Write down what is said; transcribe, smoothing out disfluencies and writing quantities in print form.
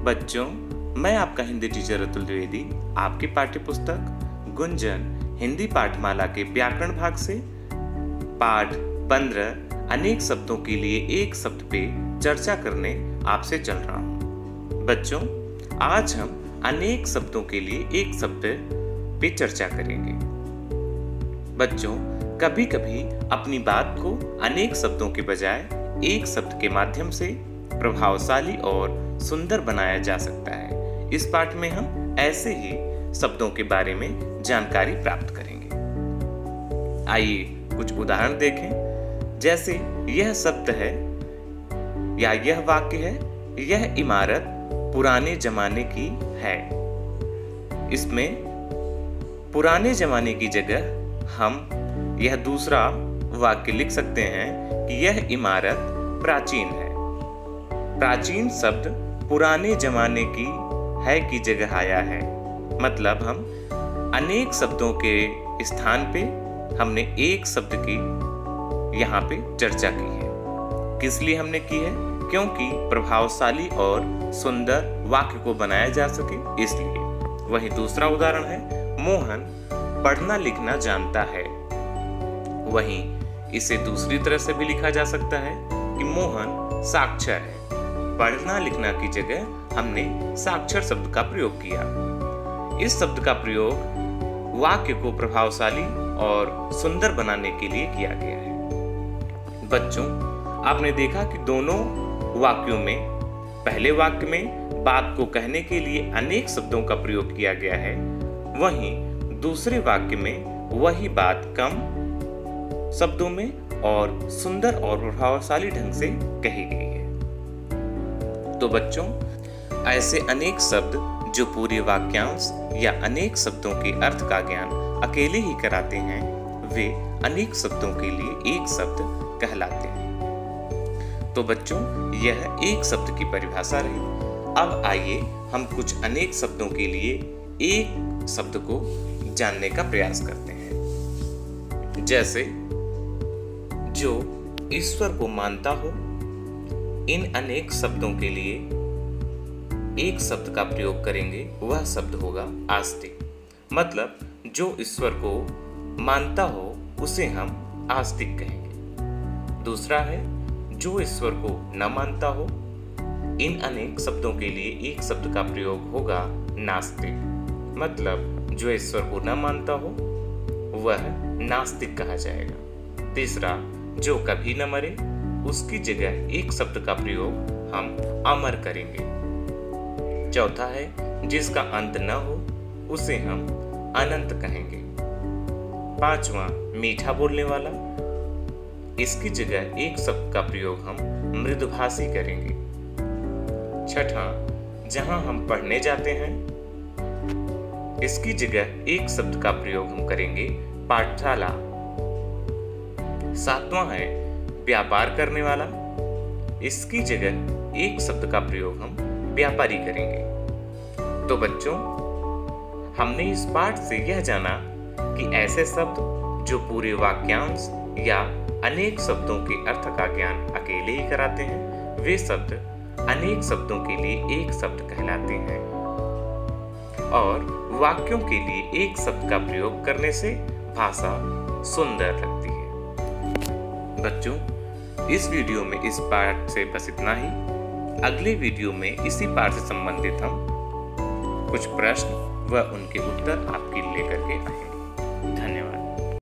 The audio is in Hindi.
बच्चों, मैं आपका हिंदी टीचर अतुल द्विवेदी आपकी पाठ्य पुस्तक गुंजन हिंदी पाठमाला के व्याकरण भाग से पाठ 15 अनेक शब्दों के लिए एक शब्द पे चर्चा करने आपसे चल रहा हूँ। बच्चों, आज हम अनेक शब्दों के लिए एक शब्द पे चर्चा करेंगे। बच्चों, कभी कभी अपनी बात को अनेक शब्दों के बजाय एक शब्द के माध्यम से प्रभावशाली और सुंदर बनाया जा सकता है। इस पाठ में हम ऐसे ही शब्दों के बारे में जानकारी प्राप्त करेंगे। आइए कुछ उदाहरण देखें। जैसे यह शब्द है या यह वाक्य है, यह इमारत पुराने जमाने की है। इसमें पुराने जमाने की जगह हम यह दूसरा वाक्य लिख सकते हैं कि यह इमारत प्राचीन है। प्राचीन शब्द पुराने जमाने की है की जगह आया है। मतलब हम अनेक शब्दों के स्थान पे हमने एक शब्द की यहाँ पे चर्चा की है। किस लिए हमने की है? क्योंकि प्रभावशाली और सुंदर वाक्य को बनाया जा सके, इसलिए। वहीं दूसरा उदाहरण है, मोहन पढ़ना लिखना जानता है। वहीं इसे दूसरी तरह से भी लिखा जा सकता है कि मोहन साक्षर है। पढ़ना लिखना की जगह हमने साक्षर शब्द का प्रयोग किया। इस शब्द का प्रयोग वाक्य को प्रभावशाली और सुंदर बनाने के लिए किया गया है। बच्चों, आपने देखा कि दोनों वाक्यों में, पहले वाक्य में बात को कहने के लिए अनेक शब्दों का प्रयोग किया गया है, वहीं दूसरे वाक्य में वही बात कम शब्दों में और सुंदर और प्रभावशाली ढंग से कही गई है। तो बच्चों, ऐसे अनेक शब्द जो पूरे वाक्यांश या अनेक शब्दों के अर्थ का ज्ञान अकेले ही कराते हैं, वे अनेक शब्दों के लिए एक शब्द कहलाते हैं। तो बच्चों, यह एक शब्द की परिभाषा रही। अब आइए हम कुछ अनेक शब्दों के लिए एक शब्द को जानने का प्रयास करते हैं। जैसे जो ईश्वर को मानता हो, इन अनेक शब्दों के लिए एक शब्द का प्रयोग करेंगे, वह शब्द होगा आस्तिक। मतलब जो ईश्वर को मानता हो उसे हम आस्तिक कहेंगे। दूसरा है, जो ईश्वर को न मानता हो, इन अनेक शब्दों के लिए एक शब्द का प्रयोग होगा नास्तिक। मतलब जो ईश्वर को न मानता हो वह नास्तिक कहा जाएगा। तीसरा, जो कभी न मरे, उसकी जगह एक शब्द का प्रयोग हम अमर करेंगे। चौथा है, जिसका अंत न हो, उसे हम अनंत कहेंगे। पांचवा, मीठा बोलने वाला, इसकी जगह एक शब्द का प्रयोग हम मृदुभाषी करेंगे। छठा, जहां हम पढ़ने जाते हैं, इसकी जगह एक शब्द का प्रयोग हम करेंगे पाठशाला। सातवां है, व्यापार करने वाला, इसकी जगह एक शब्द का प्रयोग हम व्यापारी करेंगे। तो बच्चों, हमने इस पाठ से यह जाना कि ऐसे शब्द जो पूरे वाक्यांश या अनेक शब्दों के अर्थ का ज्ञान अकेले ही कराते हैं, वे शब्द अनेक शब्दों के लिए एक शब्द कहलाते हैं। और वाक्यों के लिए एक शब्द का प्रयोग करने से भाषा सुंदर लगती है। बच्चों, इस वीडियो में इस पाठ से बस इतना ही। अगले वीडियो में इसी पाठ से संबंधित हम कुछ प्रश्न व उनके उत्तर आपके लिए लेकर के